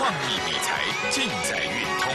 创意理财尽在运通。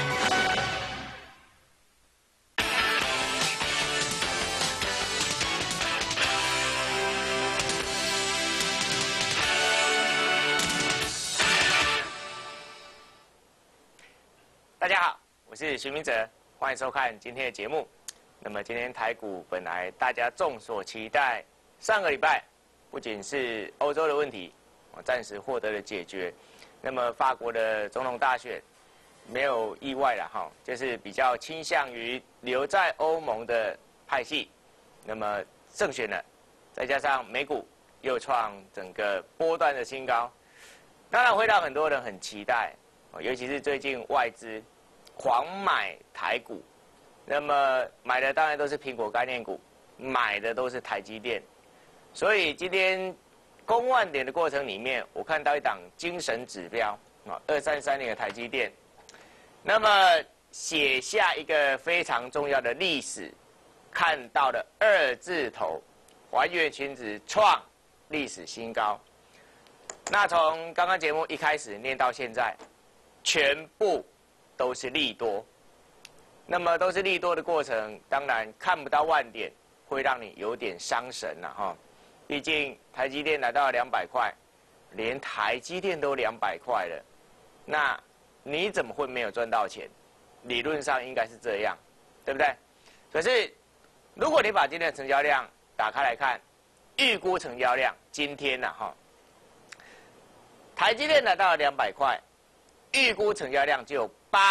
大家好，我是徐明哲，欢迎收看今天的节目。那么今天台股本来大家众所期待，上个礼拜不仅是欧洲的问题，暂时获得了解决。那么法国的总统大选没有意外了哈，就是比较倾向于留在欧盟的派系，那么胜选了，再加上美股又创整个波段的新高，当然会让很多人很期待，尤其是最近外资狂买台股，那么买的当然都是苹果概念股，买的都是台积电，所以今天攻万点的过程里面，我看到一档精神指标，2330的台积电，那么写下一个非常重要的历史，看到了2字头还原均值创历史新高。那从刚刚节目一开始念到现在，全部都是利多。那么都是利多的过程，当然看不到万点，会让你有点伤神了哈。毕竟台积电来到了200块，连台积电都200块了，那你怎么会没有赚到钱？理论上应该是这样，对不对？可是如果你把今天的成交量打开来看，预估成交量今天呢哈，台积电来到了200块，预估成交量就有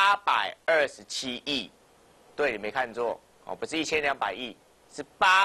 827亿，对，你没看错哦，不是1200亿，是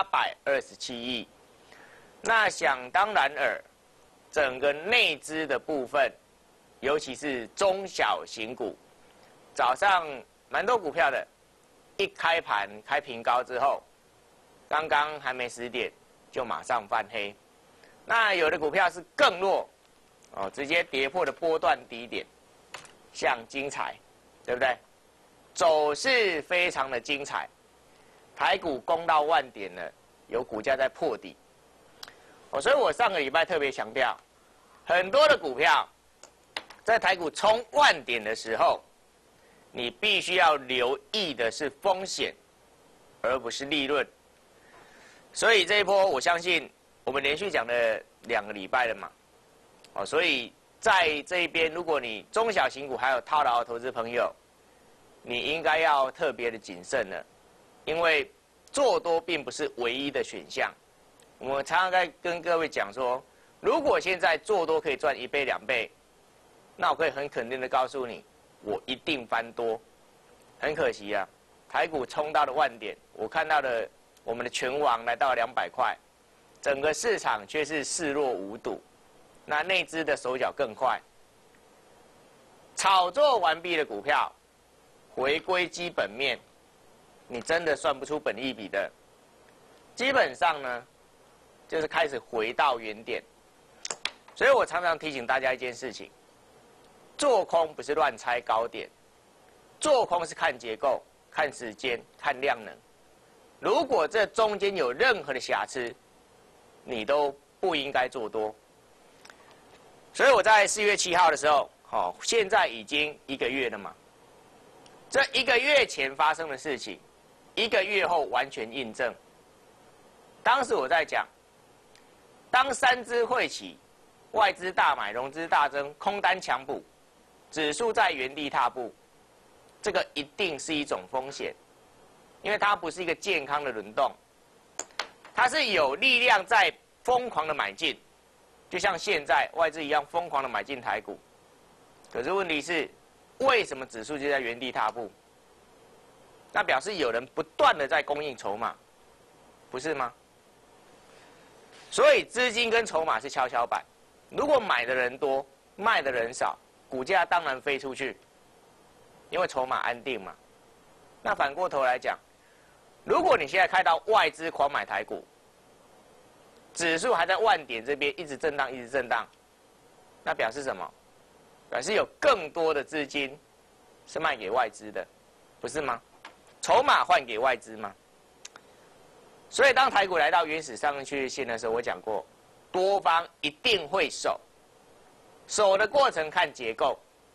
827亿。那想当然尔，整个内资的部分，尤其是中小型股，早上蛮多股票的，一开盘开平高之后，刚刚还没10点就马上翻黑。那有的股票是更弱，哦，直接跌破了波段低点，像精彩，对不对？走势非常的精彩，台股攻到万点了，有股价在破底。所以我上个礼拜特别强调，很多的股票在台股冲万点的时候，你必须要留意的是风险，而不是利润。所以这一波，我相信我们连续讲了2个礼拜了嘛，所以在这一边，如果你中小型股还有套牢的投资朋友，你应该要特别的谨慎了，因为做多并不是唯一的选项。我们常常在跟各位讲说，如果现在做多可以赚1倍2倍，那我可以很肯定的告诉你，我一定翻多。很可惜啊，台股冲到了万点，我看到了我们的拳王来到了200块，整个市场却是视若无睹。那内资的手脚更快，炒作完毕的股票，回归基本面，你真的算不出本益比的。基本上呢，就是开始回到原点。所以我常常提醒大家一件事情，做空不是乱猜高点，做空是看结构、看时间、看量能。如果这中间有任何的瑕疵，你都不应该做多。所以我在4月7号的时候，现在已经1个月了嘛，这1个月前发生的事情，1个月后完全印证。当时我在讲，当3支会齐，外资大买，融资大增，空单强补，指数在原地踏步，这个一定是一种风险，因为它不是一个健康的轮动，它是有力量在疯狂的买进，就像现在外资一样疯狂的买进台股。可是问题是，为什么指数就在原地踏步？那表示有人不断的在供应筹码，不是吗？所以资金跟筹码是跷跷板，如果买的人多，卖的人少，股价当然飞出去，因为筹码安定嘛。那反过头来讲，如果你现在看到外资狂买台股，指数还在万点这边一直震荡，一直震荡，那表示什么？表示有更多的资金是卖给外资的，不是吗？筹码换给外资吗？所以当台股来到原始上升趋势线的时候，我讲过，多方一定会守，守的过程看结构，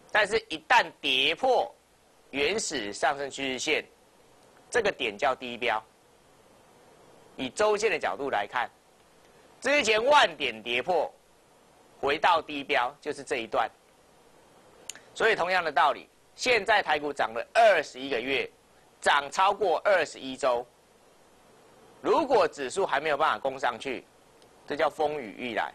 但是一旦跌破原始上升趋势线，这个点叫低标。以周线的角度来看，之前万点跌破，回到低标就是这一段。所以同样的道理，现在台股涨了21个月，涨超过21周。如果指数还没有办法攻上去，这叫风雨欲来。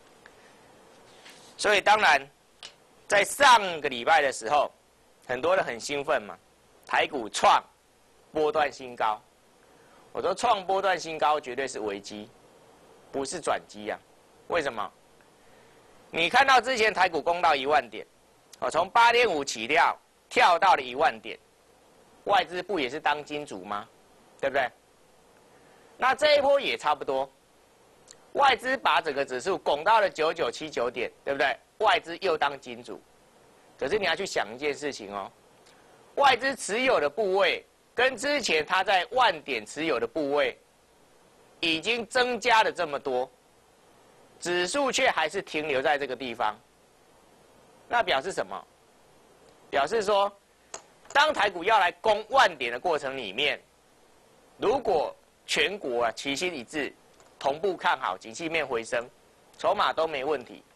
所以当然，在上个礼拜的时候，很多人很兴奋嘛，台股创波段新高。我说创波段新高绝对是危机，不是转机啊。为什么？你看到之前台股攻到1万点，从8.5起跳到了1万点，外资不也是当金主吗？对不对？那这一波也差不多，外资把整个指数拱到了9979点，对不对？外资又当金主，可是你要去想一件事情哦，外资持有的部位跟之前他在万点持有的部位已经增加了这么多，指数却还是停留在这个地方，那表示什么？表示说，当台股要来攻万点的过程里面，如果全国齐心一致，同步看好景气面回升，筹码都没问题。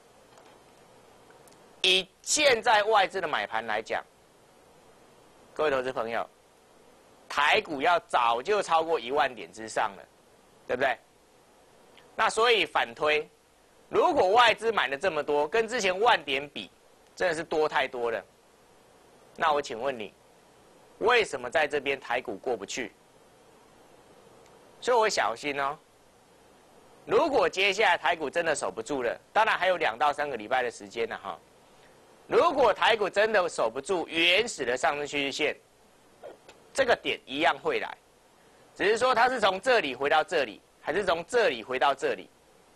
以现在外资的买盘来讲，各位投资朋友，台股要早就超过1万点之上了，对不对？那所以反推，如果外资买了这么多，跟之前万点比，真的是多太多了。那我请问你，为什么在这边台股过不去？所以我小心哦。如果接下来台股真的守不住了，当然还有2到3个礼拜的时间了哈。如果台股真的守不住原始的上升趋势线，这个点一样会来，只是说它是从这里回到这里，还是从这里回到这里，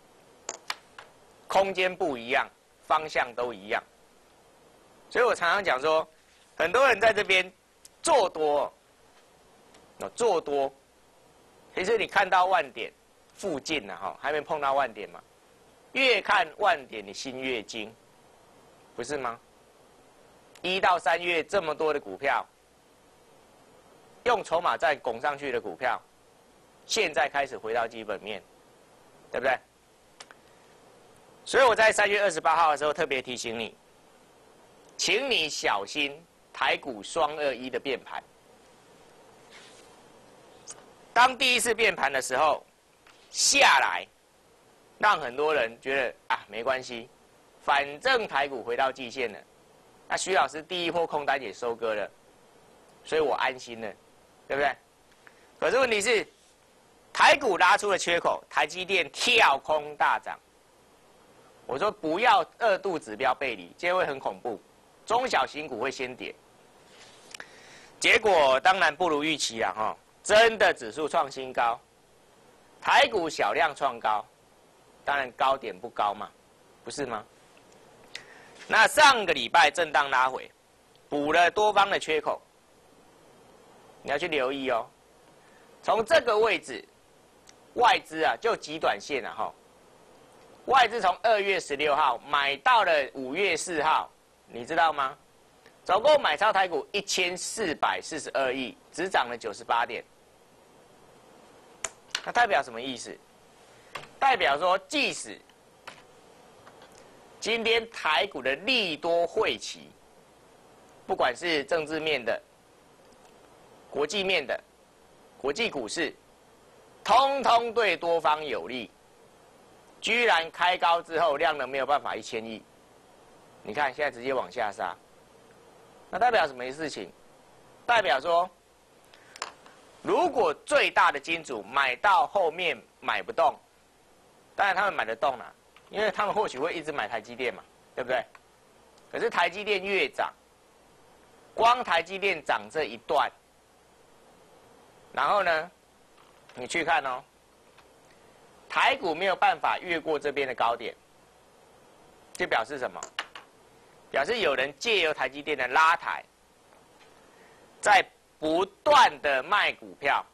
空间不一样，方向都一样。所以我常常讲说，很多人在这边做多，做多，其实你看到万点附近呢，还没碰到万点嘛，越看万点你心越惊，不是吗？1到3月这么多的股票，用筹码战拱上去的股票，现在开始回到基本面，对不对？所以我在3月28号的时候特别提醒你，请你小心台股双21的变盘。当第一次变盘的时候下来，让很多人觉得啊没关系，反正台股回到季线了，那徐老师第一波空单也收割了，所以我安心了，对不对？可是问题是，台股拉出了缺口，台积电跳空大涨。我说不要2度指标背离，这会很恐怖，中小型股会先跌。结果当然不如预期啊，哈。真的指数创新高，台股小量创高，当然高点不高嘛，不是吗？那上个礼拜震荡拉回，补了多方的缺口，你要去留意哦。从这个位置，外资啊就极短线啊哈，外资从2月16号买到了5月4号，你知道吗？总共买超台股1442亿，只涨了98点。那代表什么意思？代表说，即使今天台股的利多汇齐，不管是政治面的、国际面的、国际股市，通通对多方有利，居然开高之后量能没有办法1000亿，你看现在直接往下杀。那代表什么事情？代表说，如果最大的金主买到后面买不动，当然他们买得动啦，因为他们或许会一直买台积电嘛，对不对？可是台积电越涨，光台积电涨这一段，然后呢，你去看哦，台股没有办法越过这边的高点，就表示什么？表示有人借由台积电的拉抬，在不断的卖股票，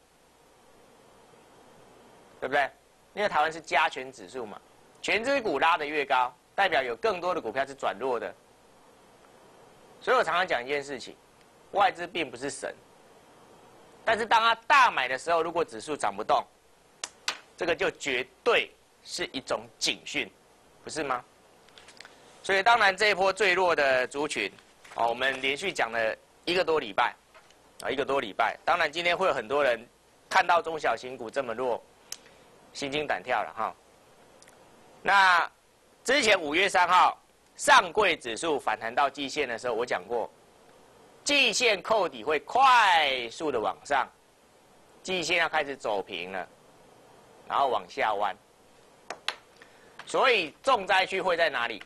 对不对？因为台湾是加权指数嘛，全指股拉得越高，代表有更多的股票是转弱的。 所以我常常讲一件事情，外资并不是神，但是当它大买的时候，如果指数涨不动，这个就绝对是一种警讯，不是吗？所以当然这一波最弱的族群，我们连续讲了1个多礼拜，1个多礼拜。当然今天会有很多人看到中小型股这么弱，心惊胆跳了哈。那之前5月3号上柜指数反弹到季线的时候，我讲过，季线扣底会快速的往上，季线要开始走平了，然后往下弯。所以重灾区会在哪里？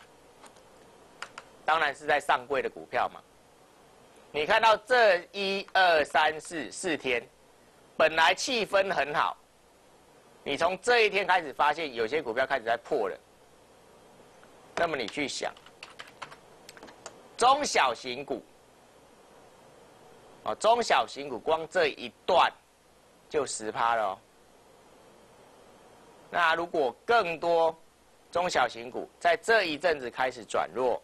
当然是在上柜的股票嘛。你看到这1、2、3、4天，本来气氛很好，你从这一天开始发现有些股票开始在破了。那么你去想，中小型股，中小型股光这一段就10%了哦。那如果更多中小型股在这一阵子开始转弱，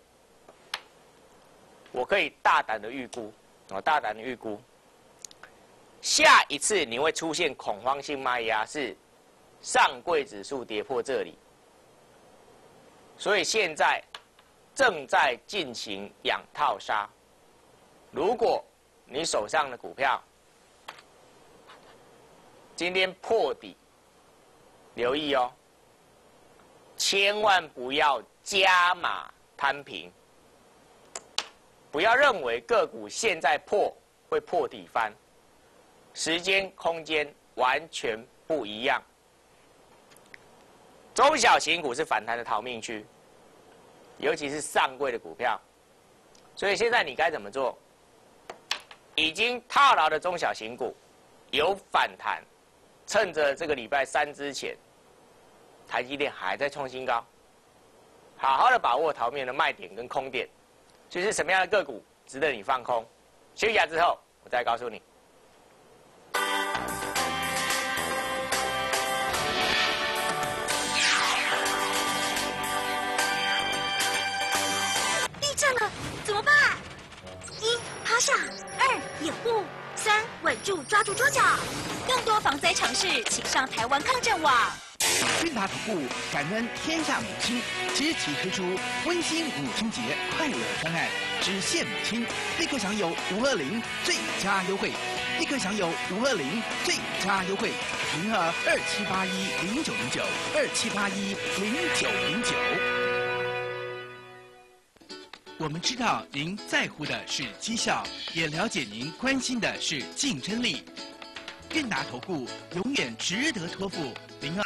我可以大胆的预估，大胆的预估，下一次你会出现恐慌性卖压，是上柜指数跌破这里，所以现在正在进行养套杀。如果你手上的股票今天破底，留意哦，千万不要加码摊平。不要认为个股现在破会破底翻，时间空间完全不一样。中小型股是反弹的逃命区，尤其是上柜的股票。所以现在你该怎么做？已经套牢的中小型股有反弹，趁着这个礼拜3之前，台积电还在创新高，好好的把握逃命的卖点跟空点。就是什么样的个股值得你放空？休息一下之后，我再告诉你。 地震了，怎么办？1. 趴下，2. 掩护，3. 稳住，抓住桌角。更多防灾常识，请上台湾抗震网。 韵达投顾感恩天下母亲，即日起推出温馨母亲节快乐专案，只限母亲，立刻享有520最佳优惠，立刻享有520最佳优惠，0227810909，27810909。我们知道您在乎的是绩效，也了解您关心的是竞争力。韵达投顾永远值得托付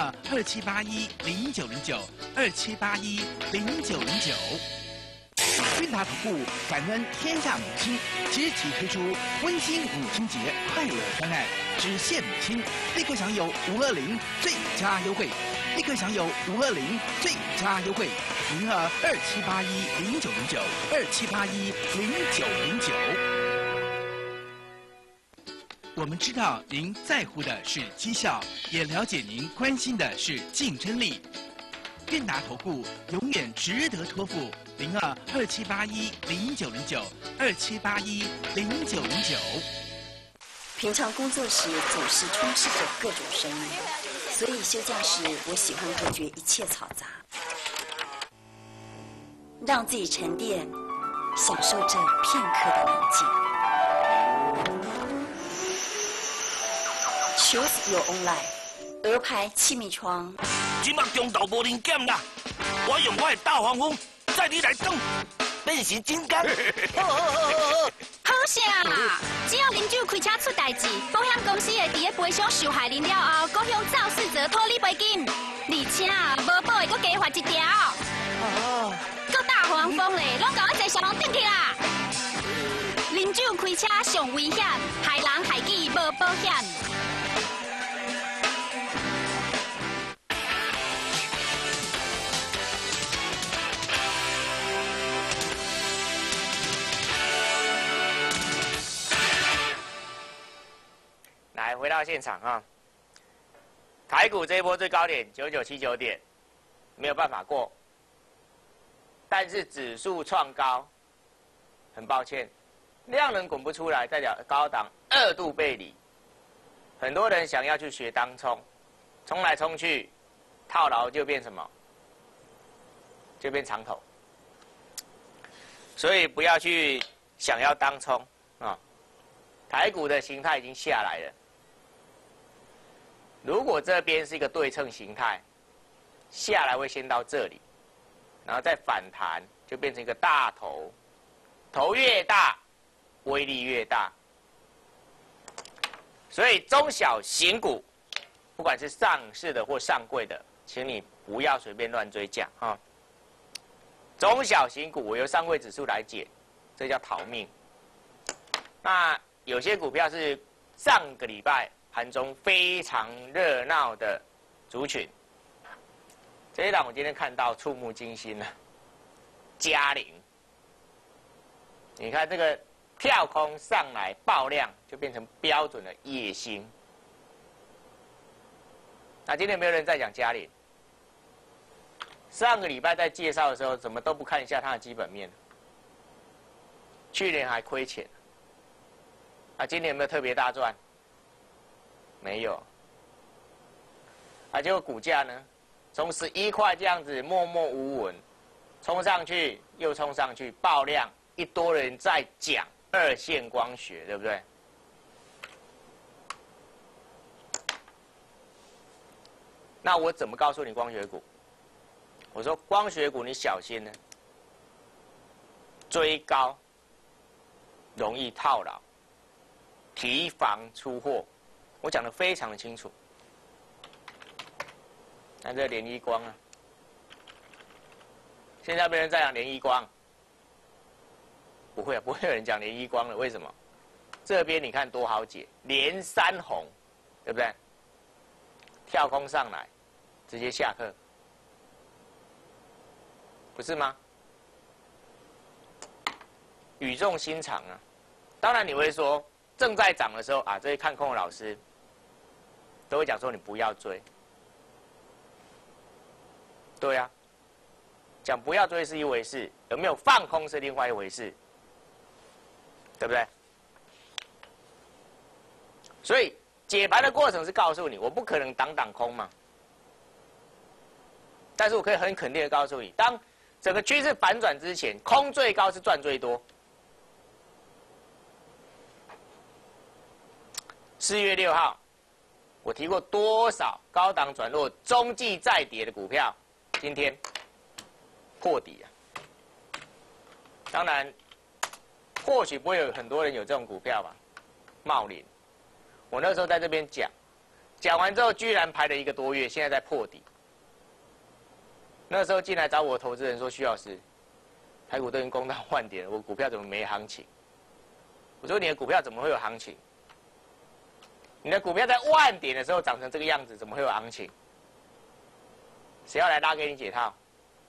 ，0227810909，27810909。韵达投顾感恩天下母亲，即日起推出温馨母亲节快乐专案，只限母亲，立刻享有520最佳优惠，立刻享有520最佳优惠，0227810909，27810909。我们知道您在乎的是绩效，也了解您关心的是竞争力。韵达投顾永远值得托付，0227810909，27810909。 平常工作时总是充斥着各种声音，所以休假时我喜欢隔绝一切嘈杂，让自己沉淀，享受这片刻的宁静。Choose your own life， 鹅牌气密窗。 即麦中昼无零检啦，我用我的大黄蜂载你来装，练习真干。 好势啊！只要啉酒开车出代志，保险公司会伫咧赔偿受害人了后，搁向肇事者讨你赔金，而且无保会搁加罚1条。搁大黄蜂咧，拢甲我坐小龙顶去啦！啉酒开车上危险，害人害己无保险。 来，回到现场啊！台股这一波最高点9979点，没有办法过。但是指数创高， 很抱歉，量能滚不出来，代表高档2度背离。很多人想要去学当冲，冲来冲去，套牢就变什么？就变长头。所以不要去想要当冲啊！台股的形态已经下来了。如果这边是一个对称形态，下来会先到这里，然后再反弹，就变成一个大头，头越大，威力越大。所以中小型股，不管是上市的或上柜的，请你不要随便乱追价啊！中小型股我由上柜指数来解，这叫逃命。那有些股票是上个礼拜盘中非常热闹的族群，这一档我今天看到触目惊心了，嘉陵。你看这个跳空上来爆量，就变成标准的夜星。那今天有没有人在讲嘉陵？上个礼拜在介绍的时候，怎么都不看一下它的基本面？去年还亏钱，啊，今年有没有特别大赚？没有。啊，结果股价呢，从11块这样子默默无闻，冲上去又冲上去，爆量，一多人在讲2线光学，对不对？那我怎么告诉你光学股？我说光学股你小心呢，追高容易套牢，提防出货，我讲得非常的清楚。看这联一光啊，现在没人在讲联一光，不会啊，不会有人讲联一光了。为什么？这边你看多好解，连3红，对不对？跳空上来，直接下课。不是吗？语重心长啊！当然你会说，正在涨的时候啊，这些看空的老师都会讲说你不要追。对啊，讲不要追是一回事，有没有放空是另外一回事，对不对？所以解盘的过程是告诉你，我不可能挡空嘛，但是我可以很肯定的告诉你，当整个趋势反转之前，空最高是赚最多。4月6号，我提过多少高档转弱、中继再跌的股票，今天破底啊！当然，或许不会有很多人有这种股票吧，茂林，我那时候在这边讲完之后，居然排了1个多月，现在在破底。那时候进来找我的投资人说：“徐老师，台股都已经攻到万点了，我股票怎么没行情？”我说：“你的股票怎么会有行情？你的股票在万点的时候涨成这个样子，怎么会有行情？谁要来拉给你解套？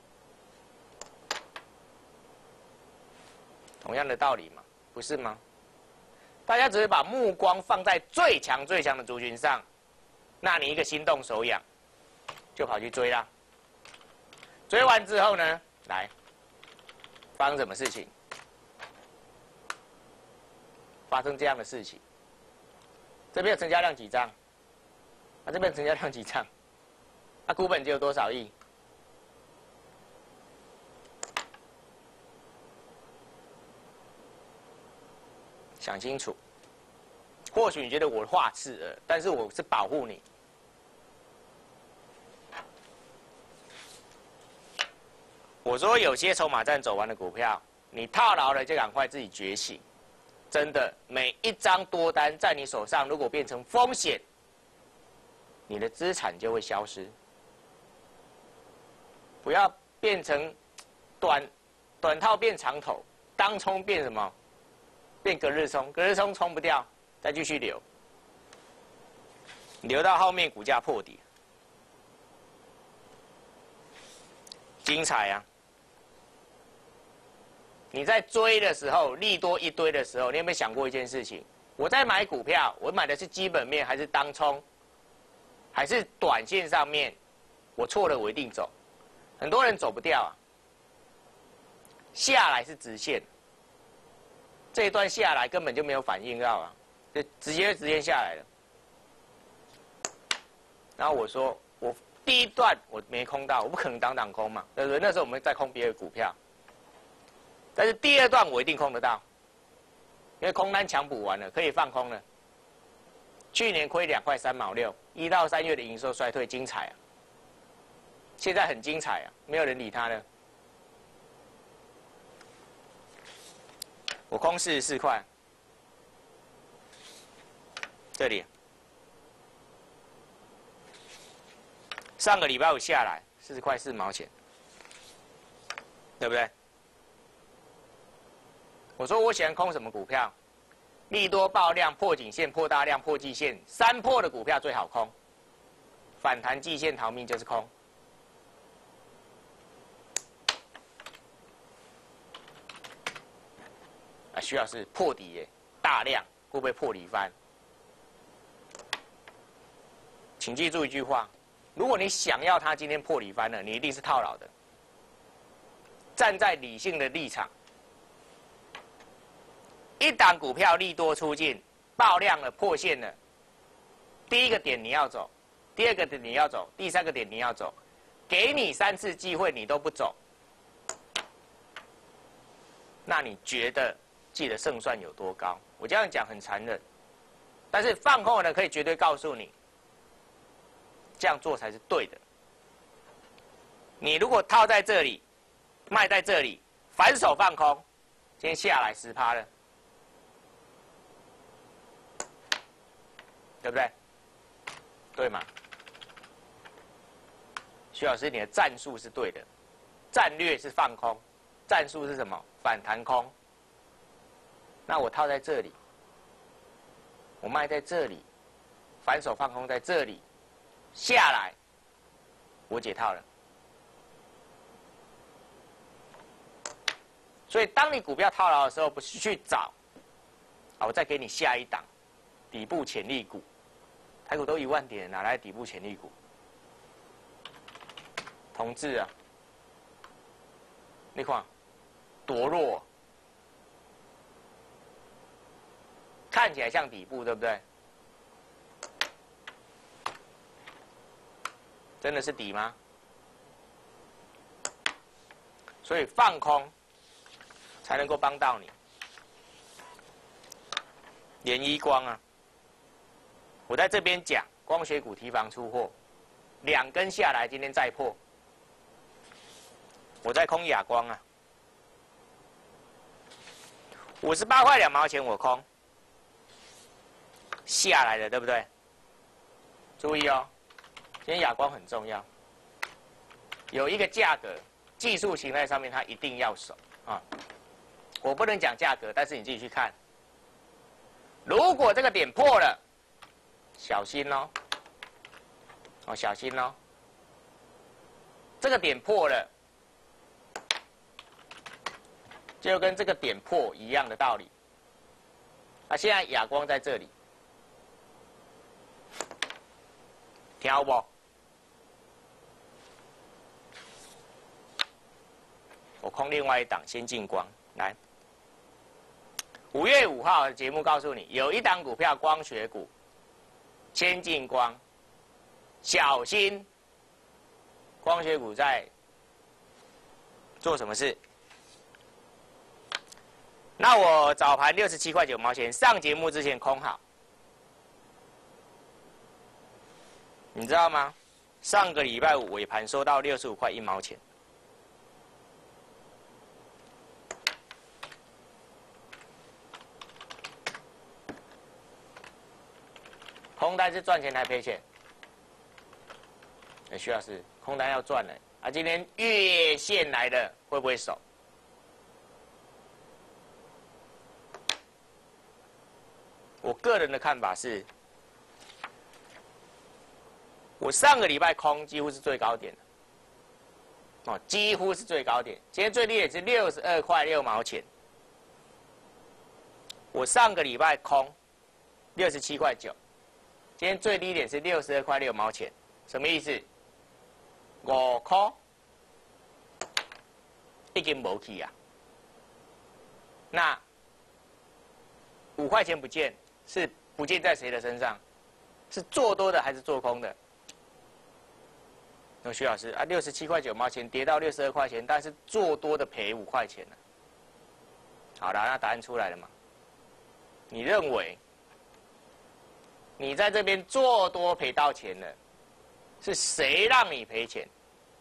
同样的道理嘛，不是吗？大家只是把目光放在最强的族群上，那你一个心动手痒，就跑去追啦。追完之后呢，来，发生什么事情？发生这样的事情。这边的成交量几张？啊，这边成交量几张？啊，股本只有多少亿？想清楚。或许你觉得我的话刺耳，但是我是保护你。我说有些筹码战走完的股票，你套牢了就赶快自己觉醒。真的，每一张多单在你手上，如果变成风险，你的资产就会消失。不要变成短套变长头，当冲变什么？变隔日冲，隔日冲冲不掉，再继续留，留到后面股价破底，精彩啊！你在追的时候，利多一堆的时候，你有没有想过一件事情？我在买股票，我买的是基本面，还是当冲，还是短线上面？我错了，我一定走。很多人走不掉啊。下来是直线， 这一段下来根本就没有反应到啊，就直接下来了。然后我说我第一段我没空到，我不可能档空嘛，对不对？那时候我们在空别的股票，但是第二段我一定空得到，因为空单强补完了，可以放空了。去年亏2块3毛6，1到3月的营收衰退精彩啊，现在很精彩啊，没有人理他了。我空44块，这里。上个礼拜五下来40块4毛钱，对不对？我说我喜欢空什么股票？利多爆量、破颈线、破大量、破季线，3破的股票最好空。反弹季线逃命就是空。啊，徐老师破底耶，大量会不会破底翻？请记住一句话：如果你想要它今天破底翻了，你一定是套牢的。站在理性的立场。一档股票利多出尽，爆量了，破线了。第一个点你要走，第二个点你要走，第三个点你要走。给你3次机会，你都不走，那你觉得自己的胜算有多高？我这样讲很残忍，但是放空的人可以绝对告诉你，这样做才是对的。你如果套在这里，卖在这里，反手放空，今天下来10%了。对不对？对嘛？徐老师，你的战术是对的，战略是放空，战术是什么？反弹空。那我套在这里，我卖在这里，反手放空在这里，下来，我解套了。所以，当你股票套牢的时候，不是去找，啊，我再给你下一档。底部潜力股，台股都1万点，哪来底部潜力股？同志啊，你看多弱，看起来像底部，对不对？真的是底吗？所以放空才能够帮到你。联一光啊。我在这边讲光学股提防出货，2根下来，今天再破。我在空亚光啊，58块2毛钱我空，下来了，对不对？注意哦，今天亚光很重要，有一个价格技术形态上面它一定要守啊。我不能讲价格，但是你自己去看，如果这个点破了。小心哦，哦，小心哦！这个点破了，就跟这个点破一样的道理。啊，现在亚光在这里，听不？我空另外一档先进光来。5月5号的节目告诉你，有一档股票光学股。先进光，小心！光学股在做什么事？那我早盘67块9毛钱上节目之前空好，你知道吗？上个礼拜五尾盘收到65块1毛钱，空单是赚钱还赔钱？徐老师，空单要赚了啊！今天月线来的会不会守？我个人的看法是，我上个礼拜空几乎是最高点的，哦，几乎是最高点。今天最低也是62块6毛钱。我上个礼拜空67块9。今天最低点是62块6毛钱，什么意思？5块已经没去啊。那 5块钱不见，是不见在谁的身上？是做多的还是做空的？那徐老师啊，67块9毛钱跌到62块钱，但是做多的赔5块钱了。好了，那答案出来了嘛？你认为你在这边做多赔到钱了，是谁让你赔钱？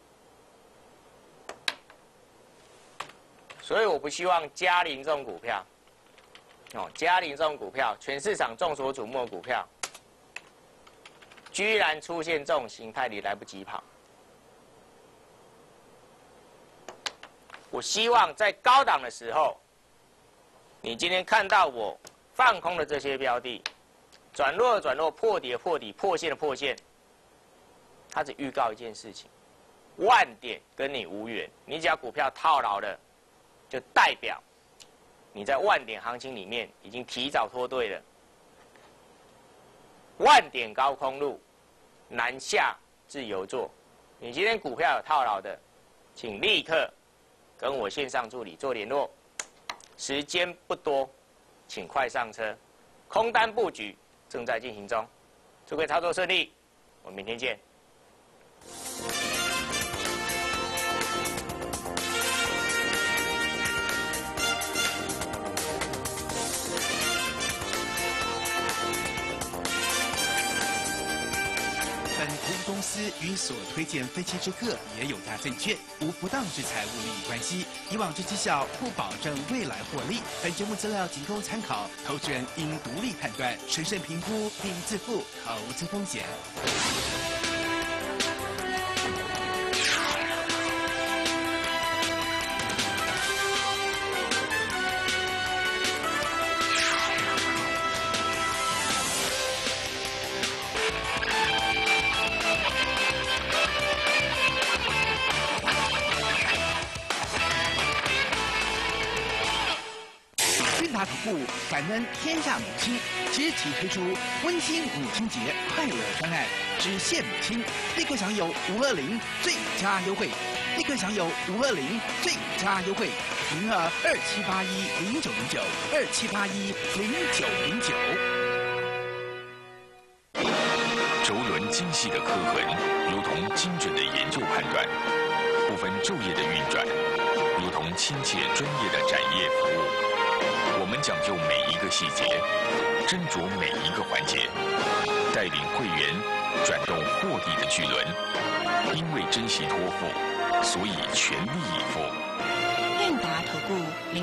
所以我不希望嘉麟这种股票，嘉麟这种股票，全市场众所瞩目的股票，居然出现这种形态，你来不及跑。我希望在高档的时候，你今天看到我放空的这些标的，转弱的转弱，破底的破底，破线的破线，它只预告一件事情：万点跟你无缘，你只要股票套牢了，就代表你在万点行情里面已经提早脱队了。万点高空路，南下自由做。你今天股票有套牢的，请立刻跟我线上助理做联络。时间不多，请快上车。空单布局正在进行中，祝各位操作顺利，我们明天见。 本服务公司与所推荐分期之客也有大证券，无不当之财务利益关系。以往之绩效不保证未来获利。本节目资料仅供参考，投资人应独立判断、审慎评估并自负投资风险。韵达投顾感恩天下母亲，即日起推出温馨母亲节快乐专案，只限母亲，立刻享有520最佳优惠，立刻享有520最佳优惠，名额27810909，27810909。 轴轮精细的刻痕，如同精准的研究判断，不分昼夜的运转，如同亲切专业的展业服务。我们讲究每一个细节，斟酌每一个环节，带领会员转动获利的巨轮。因为珍惜托付，所以全力以赴。 韵达投顾